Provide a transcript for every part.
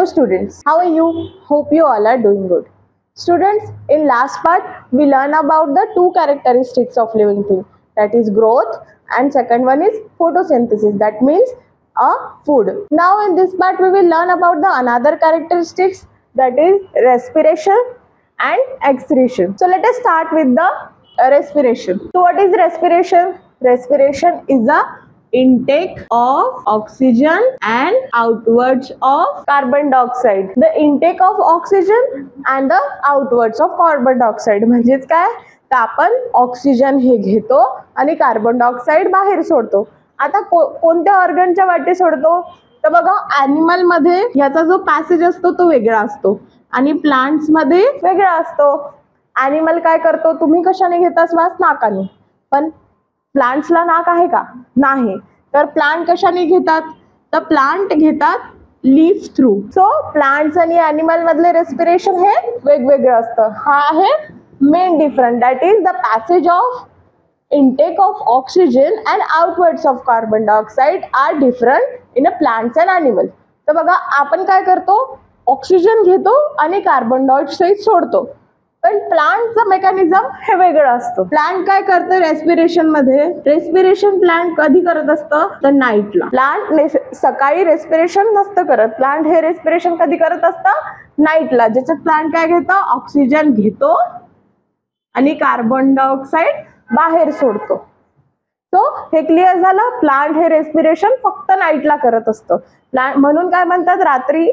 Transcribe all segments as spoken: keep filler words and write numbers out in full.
Hello students, how are you? Hope you all are doing good. Students, in last part we learn about the two characteristics of living thing, that is growth, and second one is photosynthesis, that means a food. Now in this part we will learn about the another characteristics, that is respiration and excretion. So let us start with the uh, respiration. So what is respiration? Respiration is a intake of oxygen and outwards of carbon dioxide. The intake of oxygen and the outwards of carbon dioxide म्हणजेच काय, तर आपण oxygen हे घेतो आणि carbon dioxide बाहेर सोडतो. आता को, कोणत्या ऑर्गनच्या वाटे सोडतो, तर बघा ॲनिमल मध्ये याचा जो पॅसेज असतो तो वेगळा असतो आणि प्लांट्स मध्ये वेगळा असतो. ॲनिमल काय करतो, तुम्ही कशाने घेता श्वास, नाकाने, पण प्लांट्सला नाक आहे का, नाही. तर प्लांट कशाने घेतात, तर प्लांट घेतात लीफ थ्रू. सो प्लांट्स आणि ॲनिमल मधले रेस्पिरेशन हे वेगवेगळं असतं. हा आहे main difference, that is the passage of intake of oxygen and outwards of carbon dioxide are different in a plants and animal. तर बघा आपण काय करतो, ऑक्सिजन घेतो आणि कार्बन डायऑक्साइड सोडतो, पण प्लांटचं मेकॅनिझम हे वेगळं असतं. प्लांट काय करतं रेस्पिरेशन मध्ये, रेस्पिरेशन प्लांट कधी करत असतं, तर नाईटला. प्लांट सकाळी रेस्पिरेशन नसतं करत, प्लांट हे रेस्पिरेशन कधी करत असतं, नाईटला, ज्याच्यात प्लांट काय घेतो, ऑक्सिजन घेतो आणि कार्बन डायऑक्साइड बाहेर सोडतो. सो हे क्लिअर झालं, प्लांट हे रेस्पिरेशन फक्त नाईटला करत असतं. प्लांट म्हणून काय म्हणतात, रात्री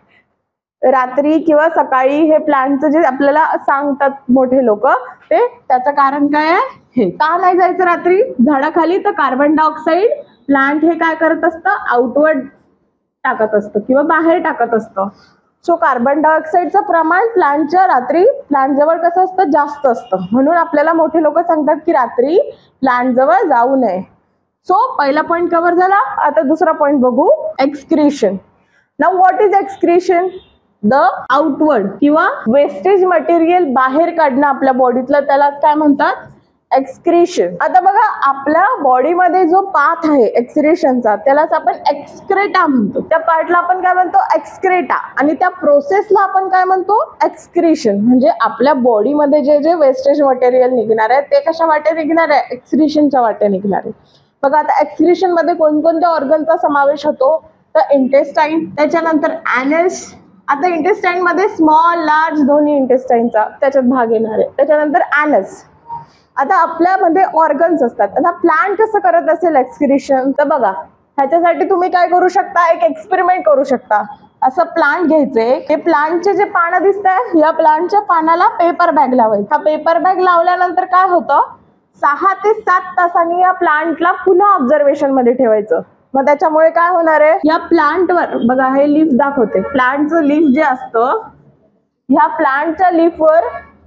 रात्री किंवा सकाळी हे प्लांटचं जे आपल्याला सांगतात मोठे लोक, ते त्याचं कारण काय आहे, हे का नाही जायचं रात्री झाडाखाली, तर कार्बन डायऑक्साइड प्लांट हे काय करत असतं, आउटवर्ड टाकत असतं किंवा बाहेर टाकत असतं. सो कार्बन डायऑक्साइडचं प्रमाण प्लांटच्या रात्री प्लांट जवळ कसं असतं, जास्त असतं. म्हणून आपल्याला मोठे लोक सांगतात की रात्री प्लांट जवळ जाऊ नये. सो पहिला पॉइंट कव्हर झाला. आता दुसरा पॉइंट बघू, excretion. Now what is excretion, the outward किंवा वेस्टेज मटेरियल बाहेर काढणं आपल्या बॉडीतलं, त्याला काय म्हणतात, एक्सक्रीशन. आता बघा आपल्या बॉडीमध्ये जो पाथ आहे एक्सक्रीशनचा, त्यालाच आपण एक्सक्रेटा म्हणतो. त्या पार्टला आपण काय म्हणतो, एक्सक्रेटा, आणि त्या प्रोसेसला आपण काय म्हणतो, एक्सक्रीशन. म्हणजे आपल्या बॉडीमध्ये जे जे वेस्टेज मटेरियल निघणार आहे ते कशा वाटे निघणार आहे, एक्सक्रीशनच्या वाटे निघणार आहे. बघा आता एक्सक्रीशन मध्ये कोणकोणत्या ऑर्गनचा समावेश होतो, तर इंटेस्टाईन, त्याच्यानंतर ॲनस. आता इंटेस्टाईन मध्ये स्मॉल लार्ज दोन्ही इंटेस्टाईनचा त्याच्यात भाग येणार आहे. त्याच्यानंतर ॲनस. आता आपल्यामध्ये ऑर्गन्स असतात. आता प्लांट कसं करत असेल एक्सक्रीशन, तर बघा ह्याच्यासाठी तुम्ही काय करू शकता, एक एक्सपेरिमेंट करू शकता. असं प्लांट घ्यायचे, हे प्लांटचे जे पानं दिसत आहे, या प्लांटच्या पानाला पेपर बॅग लावायचं. हा पेपर बॅग लावल्यानंतर काय होतं, सहा ते सात तासांनी या प्लांटला पुन्हा ऑब्झर्वेशन मध्ये ठेवायचं. मग त्याच्यामुळे काय होणार आहे, या प्लांटवर बघा हे लीफ दाखवते, प्लांटचं लीफ जे असतं, ह्या प्लांटच्या लीफवर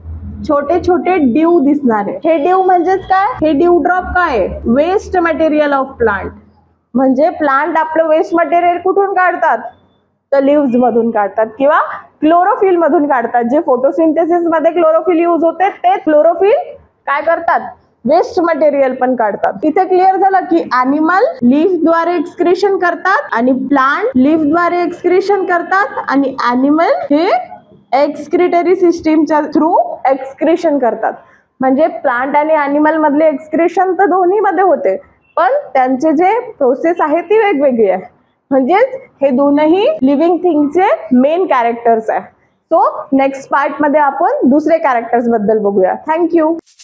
छोटे छोटे ड्यू दिसणार आहे. हे ड्यू म्हणजेच काय, हे ड्यू ड्रॉप काय आहे, वेस्ट मटेरियल ऑफ प्लांट. म्हणजे प्लांट आपलं वेस्ट मटेरियल कुठून काढतात, तर लिव्स मधून काढतात किंवा क्लोरोफिल मधून काढतात. जे फोटोसिंथेसिस मध्ये क्लोरोफिल यूज होते, ते क्लोरोफिल काय करतात, वेस्ट मटेरियल पण काढतात. इथे क्लिअर झालं की ॲनिमल लीफ द्वारे एक्सक्रीशन करतात आणि प्लांट लीफ द्वारे एक्सक्रीशन करतात, आणि ॲनिमल हे एक्सक्रिटरी सिस्टीमच्या थ्रू एक्सक्रीशन करतात. म्हणजे प्लांट आणि ॲनिमल मधले एक्सक्रीशन तर दोन्ही मध्ये होते, पण त्यांचे जे प्रोसेस आहे ती वेगवेगळी आहे. म्हणजेच हे दोनही लिव्हिंग थिंगचे मेन कॅरेक्टर्स आहे. सो नेक्स्ट पार्ट मध्ये आपण दुसरे कॅरेक्टर्स बद्दल बघूया. थँक्यू.